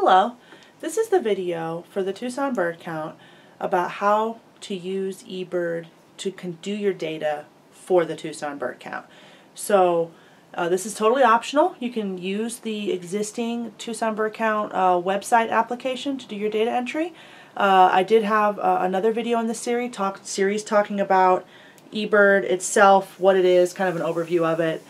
Hello, this is the video for the Tucson bird count about how to use eBird to do your data for the Tucson bird count. So this is totally optional. You can use the existing Tucson bird count website application to do your data entry. I did have another video in the series talking about eBird itself, what it is, kind of an overview of it.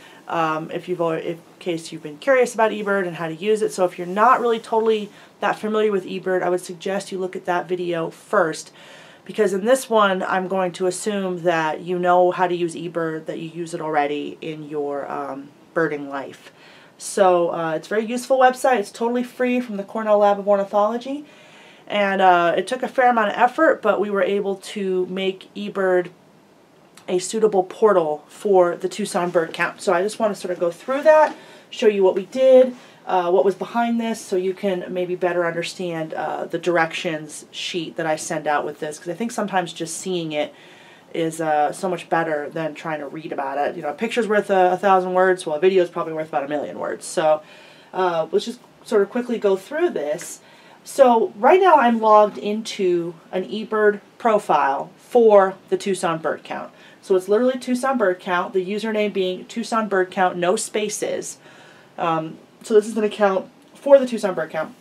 In case you've been curious about eBird and how to use it. So if you're not really totally that familiar with eBird, I would suggest you look at that video first, because in this one I'm going to assume that you know how to use eBird, that you use it already in your birding life. So it's a very useful website. It's totally free from the Cornell Lab of Ornithology, and it took a fair amount of effort, but we were able to make eBird a suitable portal for the Tucson bird count. So I just want to sort of go through that, show you what we did, what was behind this, so you can maybe better understand the directions sheet that I send out with this, because I think sometimes just seeing it is so much better than trying to read about it. You know, a picture's worth 1,000 words, well, a video is probably worth about 1,000,000 words. So let's just sort of quickly go through this. So right now I'm logged into an eBird profile for the Tucson bird count. So it's literally Tucson bird count, the username being Tucson bird count, no spaces. So this is an account for the Tucson bird count.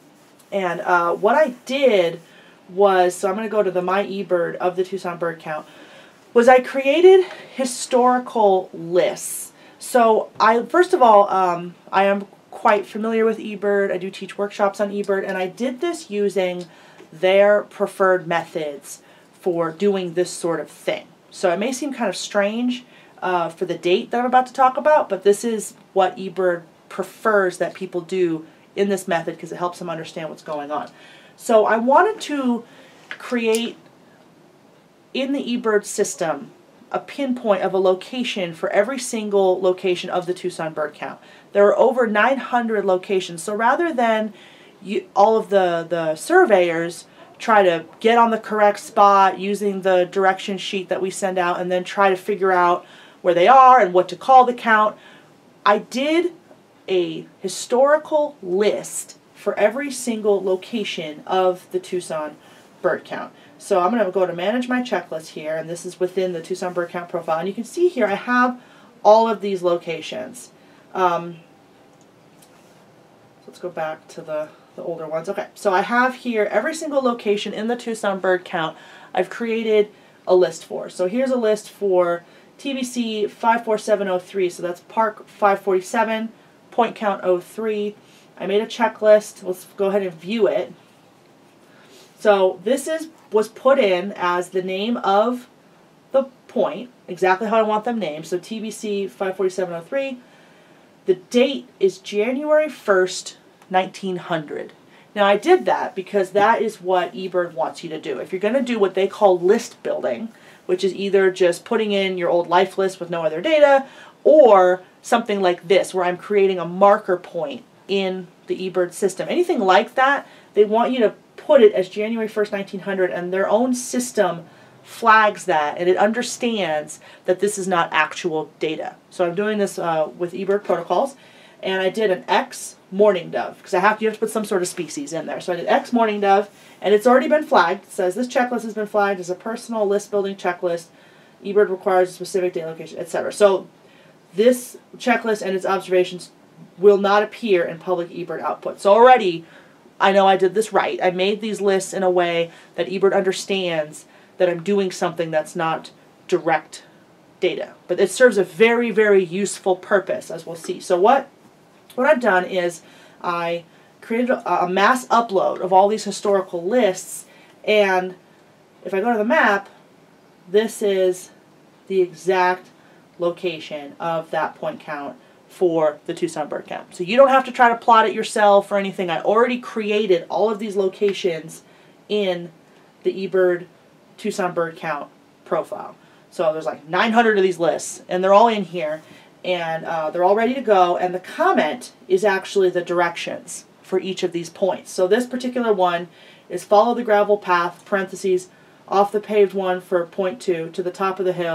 And what I did was, so I'm going to go to the My eBird of the Tucson bird count, was I created historical lists. So first of all, I am quite familiar with eBird. I do teach workshops on eBird, and I did this using their preferred methods for doing this sort of thing. So it may seem kind of strange for the date that I'm about to talk about, but this is what eBird prefers that people do in this method, because it helps them understand what's going on. So I wanted to create in the eBird system a pinpoint of a location for every single location of the Tucson bird count. There are over 900 locations, so rather than all of the surveyors try to get on the correct spot using the direction sheet that we send out and then try to figure out where they are and what to call the count, I did a historical list for every single location of the Tucson bird count. So I'm going to go to manage my checklist here, and this is within the Tucson bird count profile, and you can see here I have all of these locations. Let's go back to the older ones. Okay, so I have here every single location in the Tucson bird count I've created a list for. So here's a list for TBC 54703, so that's Park 547, point count 03. I made a checklist. Let's go ahead and view it. So this was put in as the name of the point, exactly how I want them named. So TBC 54703. The date is January 1st, 1900. Now I did that because that is what eBird wants you to do. If you're going to do what they call list building, which is either just putting in your old life list with no other data, or something like this where I'm creating a marker point in the eBird system, anything like that, they want you to put it as January 1st, 1900, and their own system flags that, and it understands that this is not actual data. So I'm doing this with eBird protocols, and I did an X mourning dove, because you have to put some sort of species in there. So I did X mourning dove, and it's already been flagged. It says this checklist has been flagged as a personal list building checklist. eBird requires a specific date, location, etc. So this checklist and its observations will not appear in public eBird output. So already I know I did this right. I made these lists in a way that eBird understands that I'm doing something that's not direct data. But it serves a very, very useful purpose, as we'll see. So what I've done is I created a mass upload of all these historical lists, and if I go to the map, this is the exact location of that point count for the Tucson bird count. So you don't have to try to plot it yourself or anything. I already created all of these locations in the eBird Tucson bird count profile. So there's like 900 of these lists, and they're all in here, and they're all ready to go, and the comment is actually the directions for each of these points. So this particular one is follow the gravel path, parentheses, off the paved one for point 2, to the top of the hill,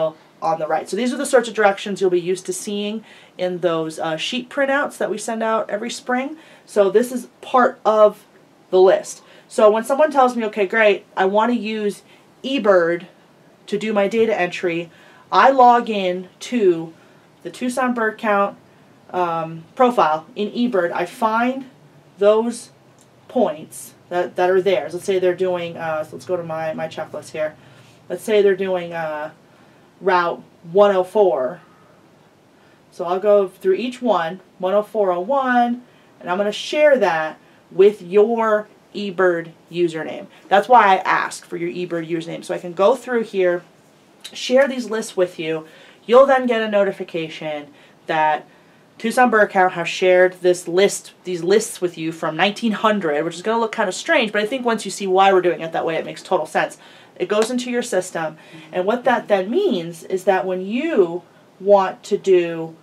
on the right. So these are the sorts of directions you'll be used to seeing in those sheet printouts that we send out every spring. So this is part of the list. So when someone tells me, okay, great, I want to use eBird to do my data entry, I log in to the Tucson Bird Count profile in eBird. I find those points that are theirs. Let's say they're doing, so let's go to my checklist here. Let's say they're doing Route 104. So I'll go through each one, 10401, and I'm going to share that with your eBird username. That's why I ask for your eBird username. So I can go through here, share these lists with you. You'll then get a notification that Tucson Bird Count has shared these lists with you from 1900, which is going to look kind of strange, but I think once you see why we're doing it that way, it makes total sense. It goes into your system, and what that then means is that when you want to do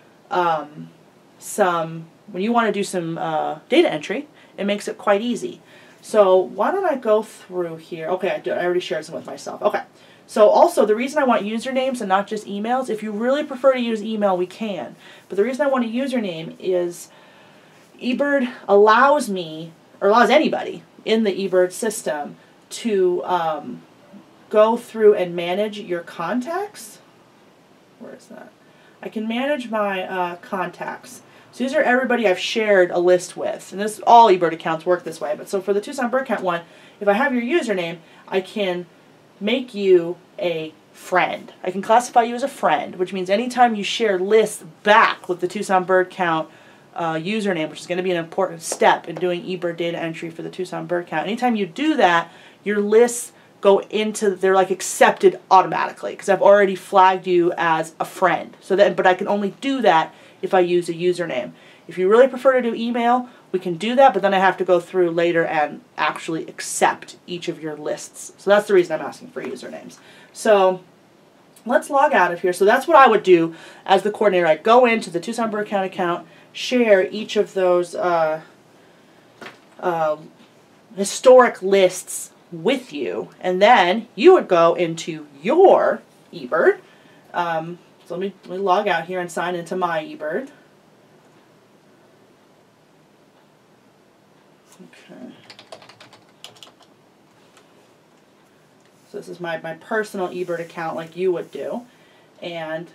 some data entry, it makes it quite easy. So why don't I go through here? Okay, I already shared some with myself. Okay. So also, the reason I want usernames and not just emails, if you really prefer to use email, we can. But the reason I want a username is eBird allows me, or allows anybody in the eBird system to go through and manage your contacts. Where is that? I can manage my contacts. So these are everybody I've shared a list with. And this, all eBird accounts work this way. But so for the Tucson Bird Count one, if I have your username, I can make you a friend. I can classify you as a friend, which means anytime you share lists back with the Tucson Bird Count username, which is going to be an important step in doing eBird data entry for the Tucson Bird Count, anytime you do that, your lists go into, they're like accepted automatically because I've already flagged you as a friend. So that, but I can only do that if I use a username. If you really prefer to do email, we can do that, but then I have to go through later and actually accept each of your lists. So that's the reason I'm asking for usernames. So let's log out of here. So that's what I would do as the coordinator. I'd go into the Tucson Bird Count account, share each of those historic lists with you, and then you would go into your eBird. So let me log out here and sign into my eBird. Okay. So this is my personal eBird account like you would do. And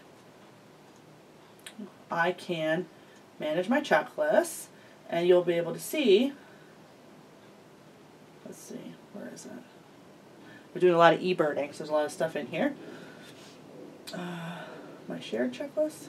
I can manage my checklists, and you'll be able to see, let's see, where is it? We're doing a lot of eBirding, so there's a lot of stuff in here. My shared checklist.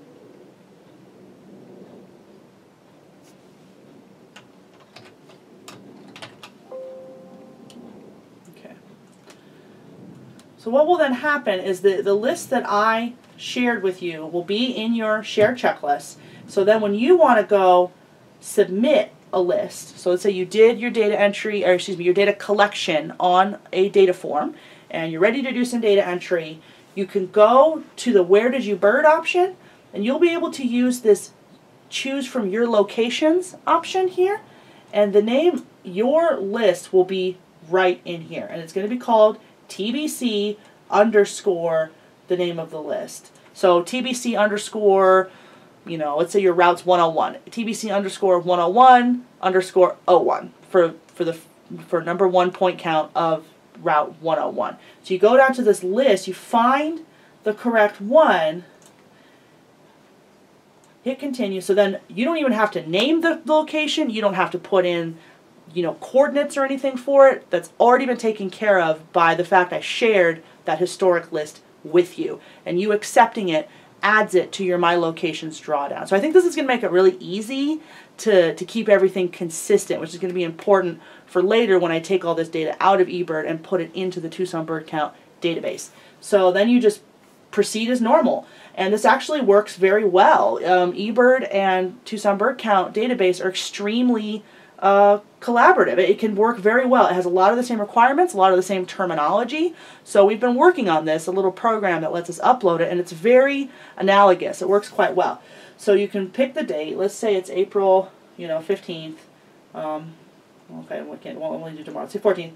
So what will then happen is the list that I shared with you will be in your shared checklist. So then when you want to go submit a list, so let's say you did your data entry, or excuse me, your data collection on a data form, and you're ready to do some data entry, you can go to the Where Did You Bird option, and you'll be able to use this Choose from Your Locations option here, and the name, your list will be right in here, and it's going to be called TBC underscore the name of the list. So TBC underscore, you know, let's say your route's 101. TBC underscore 101 underscore 01 for number 1 point count of route 101. So you go down to this list, you find the correct one, hit continue. So then you don't even have to name the location. You don't have to put in, you know, coordinates or anything for it. That's already been taken care of by the fact I shared that historic list with you. And you accepting it adds it to your My Locations drawdown. So I think this is going to make it really easy to keep everything consistent, which is going to be important for later when I take all this data out of eBird and put it into the Tucson Bird Count database. So then you just proceed as normal. And this actually works very well. eBird and Tucson Bird Count database are extremely collaborative. It can work very well. It has a lot of the same requirements, a lot of the same terminology. So we've been working on this, a little program that lets us upload it, and it's very analogous. It works quite well. So you can pick the date. Let's say it's April, 15th. Okay, we won't only do tomorrow. Let's say 14th.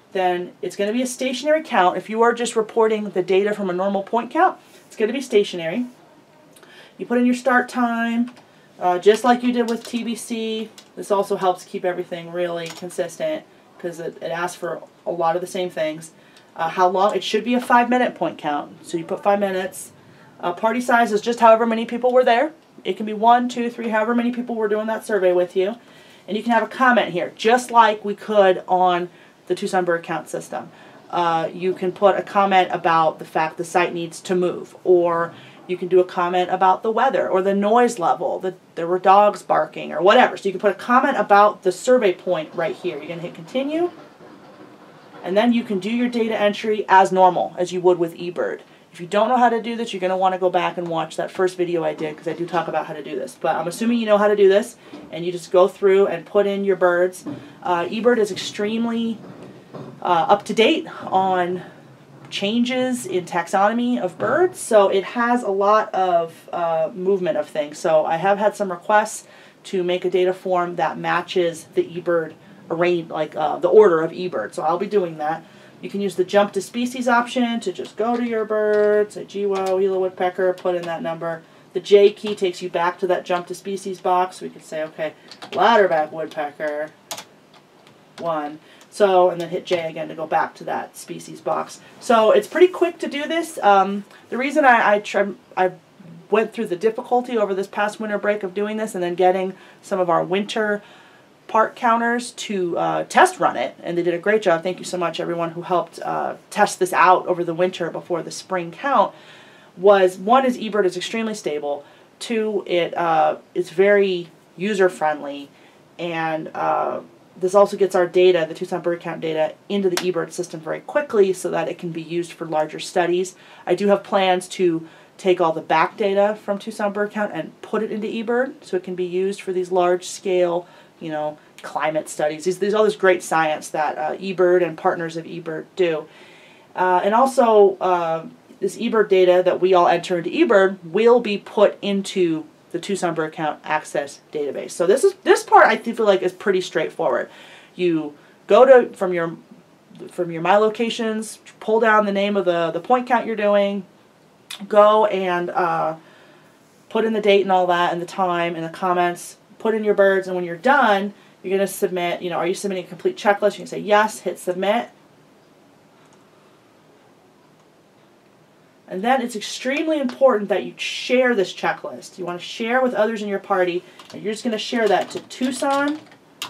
then it's going to be a stationary count. If you are just reporting the data from a normal point count, it's going to be stationary. You put in your start time, just like you did with TBC. This also helps keep everything really consistent because it asks for a lot of the same things. How long? It should be a 5-minute point count. So you put 5 minutes. Party size is just however many people were there. It can be 1, 2, 3, however many people were doing that survey with you. And you can have a comment here, just like we could on the Tucson bird count system. You can put a comment about the fact the site needs to move, or you can do a comment about the weather or the noise level, that there were dogs barking or whatever. So you can put a comment about the survey point right here. You're going to hit continue, and then you can do your data entry as normal, as you would with eBird. If you don't know how to do this, you're going to want to go back and watch that first video I did, because I do talk about how to do this. But I'm assuming you know how to do this, and you just go through and put in your birds. eBird is extremely up to date on changes in taxonomy of birds, so it has a lot of movement of things. So I have had some requests to make a data form that matches the eBird like the order of eBird. So I'll be doing that. You can use the jump to species option to just go to your bird, say GWO, Gila woodpecker, put in that number. The J key takes you back to that jump to species box. We could say, okay, ladderback woodpecker, 1. So, and then hit J again to go back to that species box. So it's pretty quick to do this. The reason I went through the difficulty over this past winter break of doing this and then getting some of our winter part counters to test run it, and they did a great job. Thank you so much, everyone who helped test this out over the winter before the spring count. Was 1 is eBird is extremely stable. 2, it's very user friendly, and this also gets our data, the Tucson bird count data, into the eBird system very quickly so that it can be used for larger studies. I do have plans to take all the back data from Tucson bird count and put it into eBird so it can be used for these large scale, you know, climate studies. There's all this great science that eBird and partners of eBird do. And also this eBird data that we all enter into eBird will be put into the Tucson bird count access database. So this part I feel like is pretty straightforward. You go to from your My Locations, pull down the name of the point count you're doing, go and put in the date and all that, and the time and the comments, put in your birds, and when you're done, you're going to submit, are you submitting a complete checklist? You can say yes, hit submit. And then it's extremely important that you share this checklist. You want to share with others in your party, and you're just going to share that to Tucson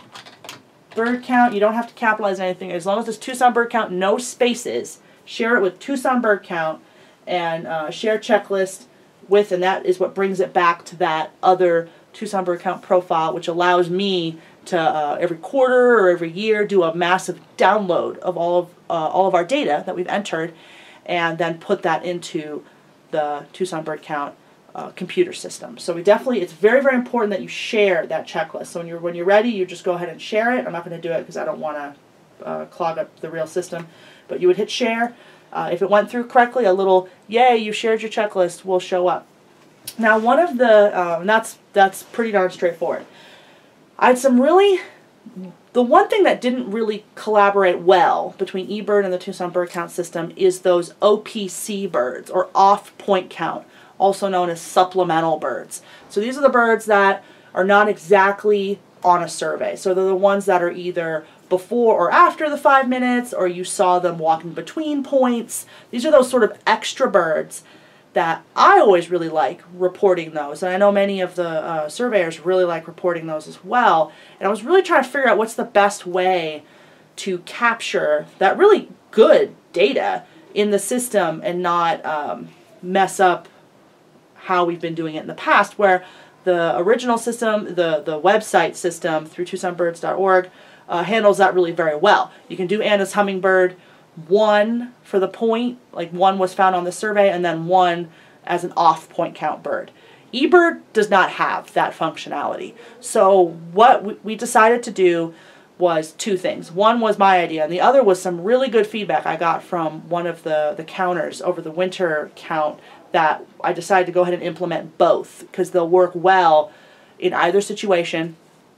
bird count. You don't have to capitalize anything. As long as it's Tucson bird count, no spaces, share it with Tucson bird count, and share checklist with, and that is what brings it back to that other Tucson bird count profile, which allows me to every quarter or every year do a massive download of all of our data that we've entered, and then put that into the Tucson bird count computer system. So it's very, very important that you share that checklist. So when you're ready, you just go ahead and share it. I'm not going to do it because I don't want to clog up the real system, but you would hit share. If it went through correctly, a little "Yay, you shared your checklist" will show up. Now, one of the that's pretty darn straightforward. I had the one thing that didn't really collaborate well between eBird and the Tucson bird count system is those OPC birds, or off point count, also known as supplemental birds. So these are the birds that are not exactly on a survey. So they're the ones that are either before or after the 5 minutes, or you saw them walking between points. These are those sort of extra birds that I always really like reporting those, and I know many of the surveyors really like reporting those as well. And I was really trying to figure out what's the best way to capture that really good data in the system and not mess up how we've been doing it in the past, where the original system, the website system through TucsonBirds.org handles that really very well. You can do Anna's hummingbird 1 for the point, like 1 was found on the survey, and then 1 as an off point count bird. eBird does not have that functionality. So what we decided to do was 2 things. One was my idea, and the other was some really good feedback I got from one of the counters over the winter count, that I decided to go ahead and implement both because they'll work well in either situation.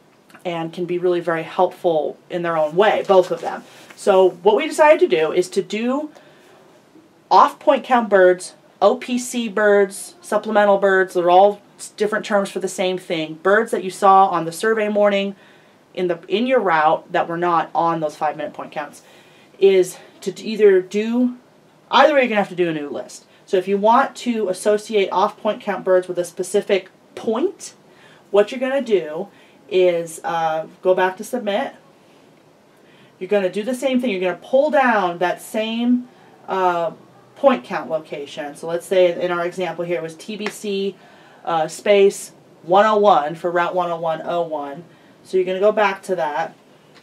and can be really very helpful in their own way, both of them. So what we decided to do is to do off point count birds, OPC birds, supplemental birds. They're all different terms for the same thing. Birds that you saw on the survey morning in your route that were not on those 5-minute point counts, is to either way you're going to have to do a new list. So if you want to associate off point count birds with a specific point, what you're going to do is go back to submit. You're going to do the same thing. You're going to pull down that same point count location. So let's say in our example here it was TBC space 101 for Route 10101. So you're going to go back to that,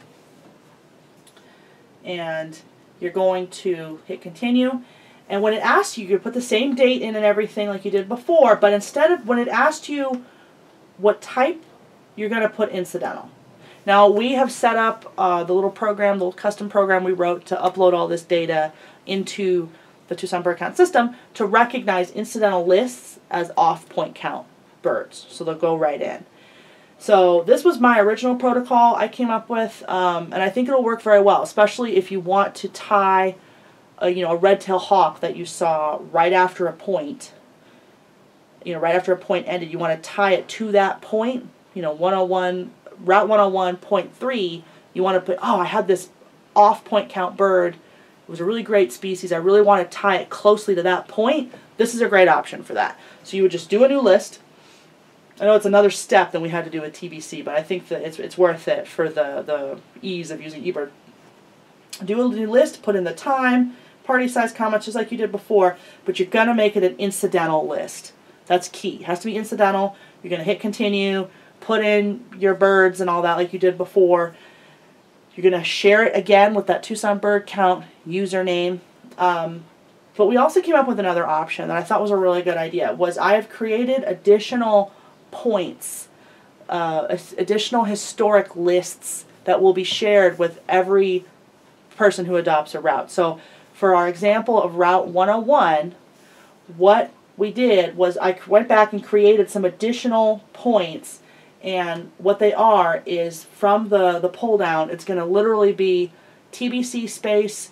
and you're going to hit continue. And when it asks you, you put the same date in and everything like you did before, but instead of when it asked you what type, you're going to put incidental. Now we have set up the little program, the little custom program we wrote to upload all this data into the Tucson bird count system to recognize incidental lists as off point count birds. So they'll go right in. So this was my original protocol I came up with, and I think it'll work very well, especially if you want to tie a red-tailed hawk that you saw right after a point, right after a point ended. You want to tie it to that point, 101, Route 101.3, you want to put, I had this off point count bird. It was a really great species. I really want to tie it closely to that point. This is a great option for that. So you would just do a new list. I know it's another step than we had to do with TBC, but I think that it's worth it for the ease of using eBird. Do a new list, put in the time, party size, comments, just like you did before, but you're going to make it an incidental list. That's key. It has to be incidental. You're going to hit continue, put in your birds and all that like you did before. You're going to share it again with that Tucson bird count username. But we also came up with another option that I thought was a really good idea. I have created additional points, additional historic lists that will be shared with every person who adopts a route. So for our example of Route 101, what we did was I went back and created some additional points, and what they are is from the pull down, it's going to literally be TBC space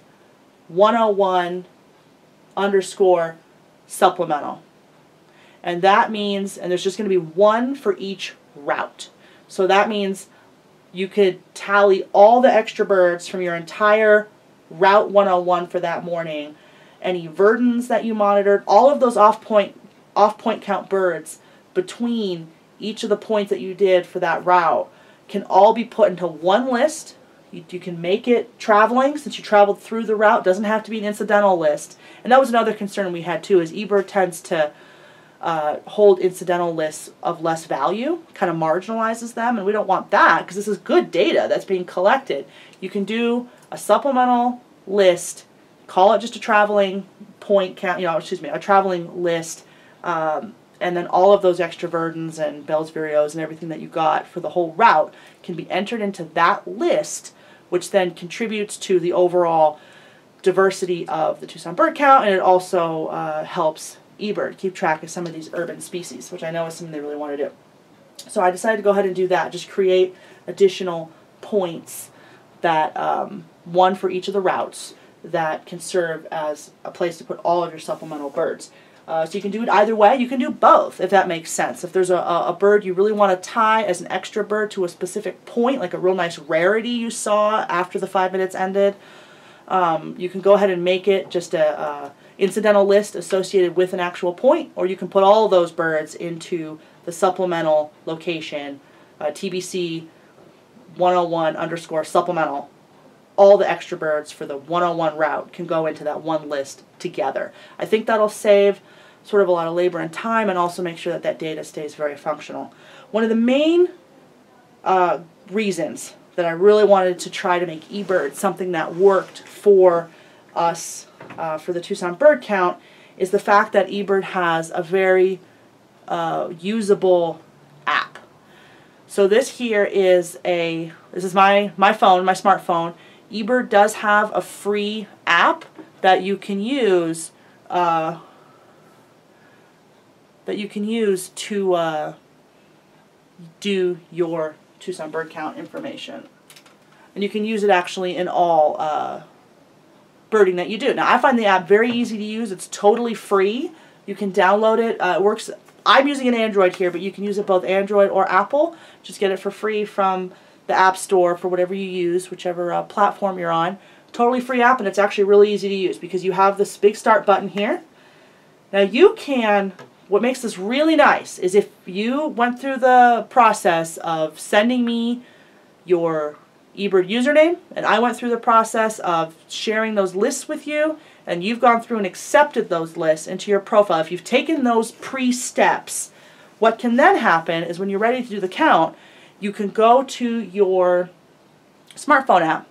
101 _ supplemental. And that means, and there's just going to be one for each route. So that means you could tally all the extra birds from your entire Route 101 for that morning, any verdins that you monitored, all of those off point count birds between each of the points that you did for that route can all be put into one list. You can make it traveling, since you traveled through the route. It doesn't have to be an incidental list. And that was another concern we had too, is eBird tends to hold incidental lists of less value, kind of marginalizes them, and we don't want that because this is good data that's being collected. You can do a supplemental list, call it just a traveling point count, a traveling list, and then all of those extra verdins and Bell's Vireos and everything that you got for the whole route can be entered into that list, which then contributes to the overall diversity of the Tucson bird count, and it also helps eBird keep track of some of these urban species, which I know is something they really want to do. So I decided to go ahead and do that, just create additional points that, one for each of the routes, that can serve as a place to put all of your supplemental birds. So you can do it either way. You can do both, if that makes sense. If there's a bird you really want to tie as an extra bird to a specific point, like a real nice rarity you saw after the 5 minutes ended, you can go ahead and make it just a incidental list associated with an actual point, or you can put all of those birds into the supplemental location, TBC 101 _ supplemental. All the extra birds for the 101 route can go into that one list together. I think that'll save sort of a lot of labor and time, and also make sure that that data stays very functional. One of the main reasons that I really wanted to try to make eBird something that worked for us for the Tucson bird count is the fact that eBird has a very usable app. So this here is my phone, my smartphone. eBird does have a free app that you can use to do your Tucson bird count information. And you can use it actually in all birding that you do. Now, I find the app very easy to use. It's totally free. You can download it. It works. I'm using an Android here, but you can use it both Android or Apple. Just get it for free from the App Store for whatever you use, whichever platform you're on. Totally free app, and it's actually really easy to use because you have this big start button here. Now you can, what makes this really nice is if you went through the process of sending me your eBird username, and I went through the process of sharing those lists with you, and you've gone through and accepted those lists into your profile, if you've taken those pre-steps, what can then happen is when you're ready to do the count, you can go to your smartphone app.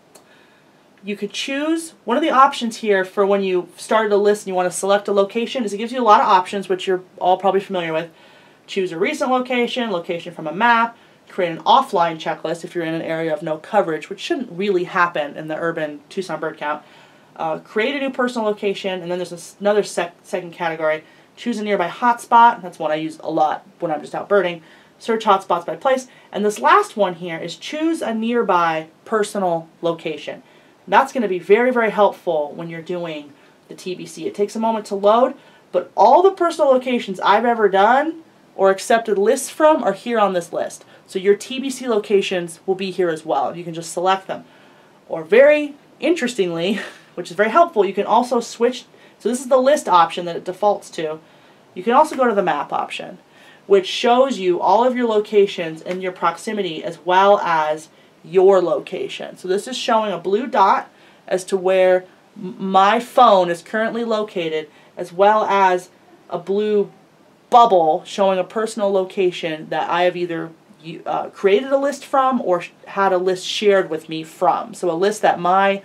You could choose, one of the options here for when you started a list and you want to select a location is it gives you a lot of options, which you're all probably familiar with. Choose a recent location, location from a map, create an offline checklist if you're in an area of no coverage, which shouldn't really happen in the urban Tucson bird count. Create a new personal location, and then there's another second category. Choose a nearby hotspot. That's one I use a lot when I'm just out birding. Search hotspots by place. And this last one here is choose a nearby personal location. That's going to be very, very helpful when you're doing the TBC. It takes a moment to load, but all the personal locations I've ever done or accepted lists from are here on this list. So your TBC locations will be here as well. You can just select them. Or very interestingly, which is very helpful, you can also switch. So this is the list option that it defaults to. You can also go to the map option, which shows you all of your locations and your proximity as well as your location. So this is showing a blue dot as to where my phone is currently located, as well as a blue bubble showing a personal location that I have either created a list from or had a list shared with me from. So a list that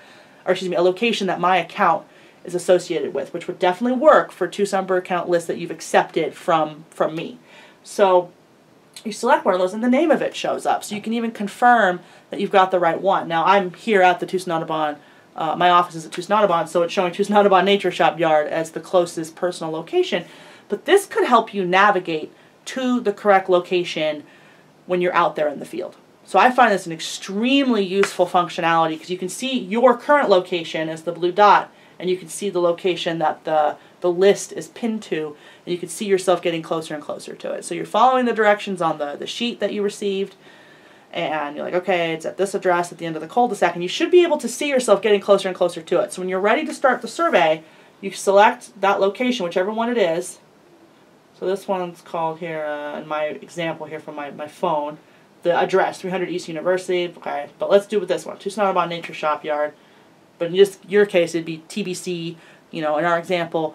a location that my account is associated with, which would definitely work for Tucson bird count lists that you've accepted from me. So you select one of those and the name of it shows up. So you can even confirm that you've got the right one. Now I'm here at the Tucson Audubon, my office is at Tucson Audubon, so it's showing Tucson Audubon Nature Shop Yard as the closest personal location. But this could help you navigate to the correct location when you're out there in the field. So I find this an extremely useful functionality because you can see your current location as the blue dot, and you can see the location that the list is pinned to, and you can see yourself getting closer and closer to it. So you're following the directions on the sheet that you received, and you're like, okay, it's at this address at the end of the cul-de-sac, and you should be able to see yourself getting closer and closer to it. So when you're ready to start the survey, you select that location, whichever one it is. So this one's called here, in my example here from my phone, the address, 300 East University, okay, but let's do with this one, Tucson Audubon Nature Shop Yard, but in just your case, it'd be TBC, in our example,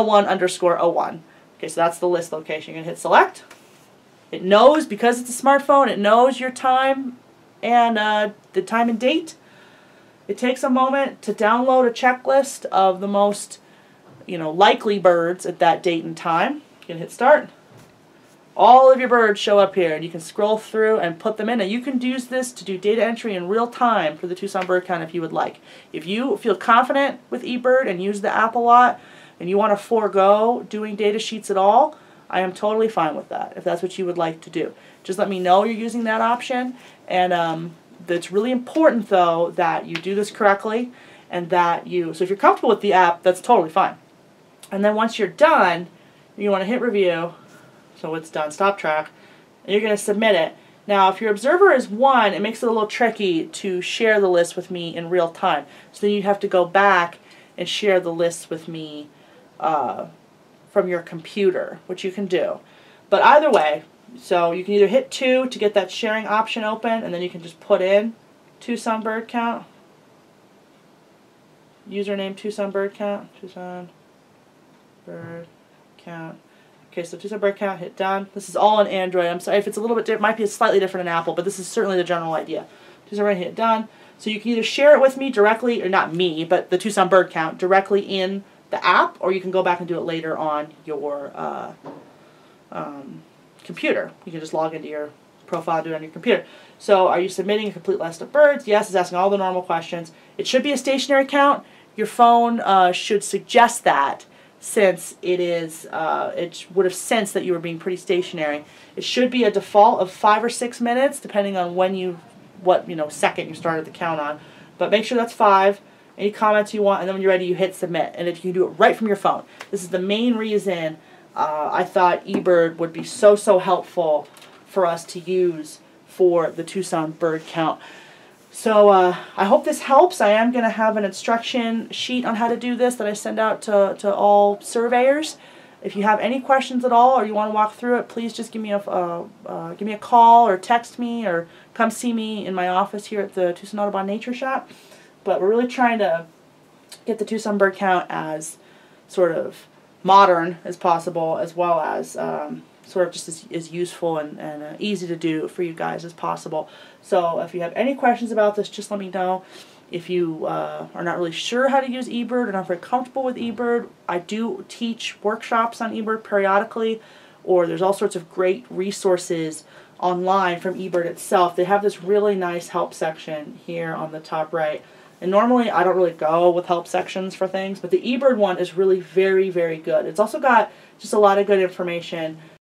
101_01. Okay, so that's the list location. You're going to hit select. It knows, because it's a smartphone, it knows your time and the time and date. It takes a moment to download a checklist of the most, likely birds at that date and time. You can hit start. All of your birds show up here, and you can scroll through and put them in. And you can use this to do data entry in real time for the Tucson bird count if you would like. If you feel confident with eBird and use the app a lot, and you want to forego doing data sheets at all, I am totally fine with that, if that's what you would like to do. Just let me know you're using that option, and it's really important, though, that you do this correctly, and that so if you're comfortable with the app, that's totally fine. And then once you're done, you want to hit review. So it's done, stop track, and you're going to submit it. Now, if your observer is 1, it makes it a little tricky to share the list with me in real time. So then you have to go back and share the lists with me from your computer, which you can do. But either way, so you can either hit 2 to get that sharing option open, and then you can just put in Tucson bird count. Username Tucson bird count. Tucson bird count. Okay, so Tucson bird count, hit done. This is all on Android. I'm sorry if it's a little bit different, might be slightly different in Apple, but this is certainly the general idea. Tucson bird, hit done. So you can either share it with me directly, or not me, but the Tucson bird count directly in the app, or you can go back and do it later on your computer. You can just log into your profile and do it on your computer. So are you submitting a complete list of birds? Yes, it's asking all the normal questions. It should be a stationary count. Your phone should suggest that since it is, it would have sensed that you were being pretty stationary. It should be a default of 5 or 6 minutes, depending on what second you started the count on. But make sure that's 5. Any comments you want, and then when you're ready, you hit submit. And if you do it right from your phone, this is the main reason I thought eBird would be so helpful for us to use for the Tucson bird count. So I hope this helps. I am going to have an instruction sheet on how to do this that I send out to all surveyors. If you have any questions at all, or you want to walk through it, please just give me a call or text me or come see me in my office here at the Tucson Audubon Nature Shop. But we're really trying to get the Tucson bird count as sort of modern as possible, as well as sort of just as useful and easy to do for you guys as possible. So if you have any questions about this, just let me know. If you are not really sure how to use eBird or not very comfortable with eBird, I do teach workshops on eBird periodically, or there's all sorts of great resources online from eBird itself. They have this really nice help section here on the top right. And normally I don't really go with help sections for things, but the eBird one is really very good. It's also got just a lot of good information